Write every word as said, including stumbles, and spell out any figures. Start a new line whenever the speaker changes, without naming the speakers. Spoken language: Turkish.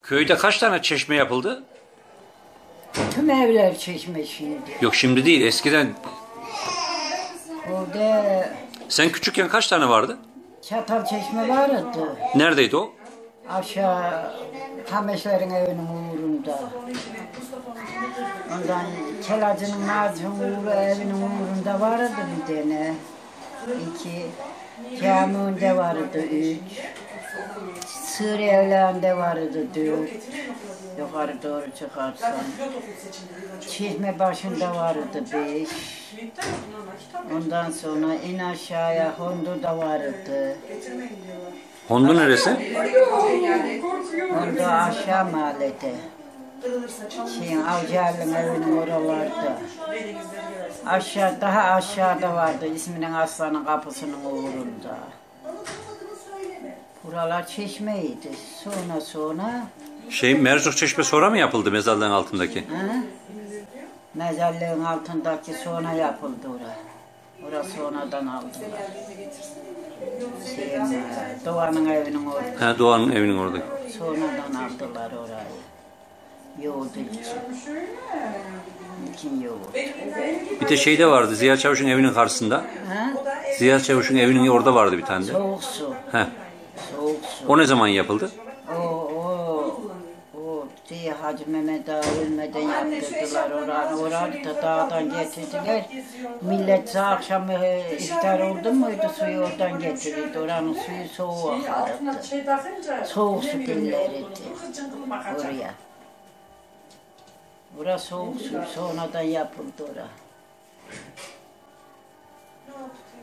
Köyde kaç tane çeşme yapıldı?
Tüm evler çeşme şimdi.
Yok şimdi değil, eskiden.
Orada
Sen küçükken kaç tane vardı?
çatal çeşme vardı.
Neredeydi o?
Aşağı Kameşlerin evinin uğrunda. Ondan Kelacı'nın Nazı'nın uğru evinin uğrunda vardı bir tane. İki. Cami'nde vardı üç. Sığır evlerinde vardı dört. Yukarı doğru çıkarsan. Çeşme başında vardı beş. Ondan sonra in aşağıya Hondu da vardı.
Hondu neresi?
Hondu aşağı mahallede. Şeyin Avcılar'ın evinin oralarda. Aşağı, daha aşağıda vardı isminin Aslan'ın kapısının uğrunda. Buralar çeşmeydi. Sonra sonra...
Şey, Mercuk Çeşme sonra mı yapıldı mezarlığın altındaki?
Hı? Mezarlığın altındaki sonra yapıldı ora. Ora sonradan aldılar. Şeyin, Doğan'ın evinin orada.
Ha, Doğan'ın evinin orada.
Sonradan aldılar orayı. Yoğurdu için. İçin yoğurdu.
Bir de şeyde vardı, Ziya Çavuş'un evinin karşısında.
Ha?
Ziya Çavuş'un evinin orada vardı bir tane de.
Soğuk su.
Heh.
Soğuk su.
O ne zaman yapıldı?
O, o, o diye Hacı Mehmet Ağa ölmeden yaptırdılar oranı. Oranı da dağdan getirdiler. Millet akşam e, iftar oldu muydu suyu oradan getirirdi. Oranın suyu soğuk akardı. Soğuk su dillerdi oraya. Orası soğuk su sonradan yapıldı orası.